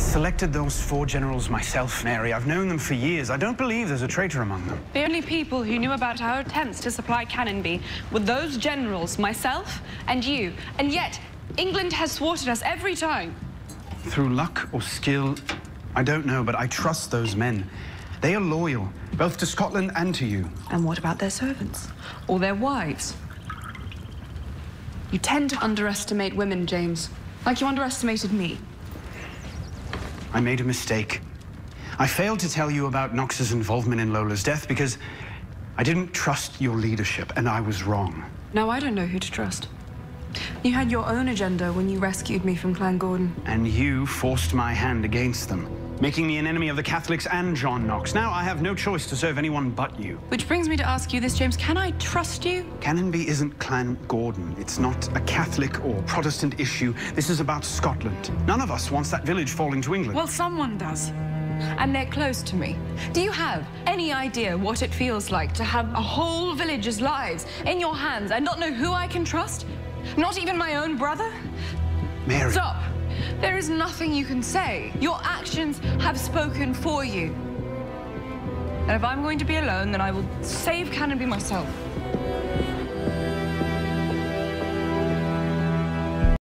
selected those 4 generals myself, Mary. I've known them for years. I don't believe there's a traitor among them. The only people who knew about our attempts to supply Cannonby were those generals, myself and you. And yet, England has thwarted us every time. Through luck or skill, I don't know, but I trust those men. They are loyal, both to Scotland and to you. And what about their servants? Or their wives? You tend to underestimate women, James. Like you underestimated me. I made a mistake. I failed to tell you about Knox's involvement in Lola's death because I didn't trust your leadership, and I was wrong. Now I don't know who to trust. You had your own agenda when you rescued me from Clan Gordon. And you forced my hand against them, making me an enemy of the Catholics and John Knox. Now I have no choice to serve anyone but you. Which brings me to ask you this, James. Can I trust you? Cannonby isn't Clan Gordon. It's not a Catholic or Protestant issue. This is about Scotland. None of us wants that village falling to England. Well, someone does. And they're close to me. Do you have any idea what it feels like to have a whole village's lives in your hands and not know who I can trust? Not even my own brother? Mary. Stop. There is nothing you can say. Your actions have spoken for you. And if I'm going to be alone, then I will save Cannonby myself.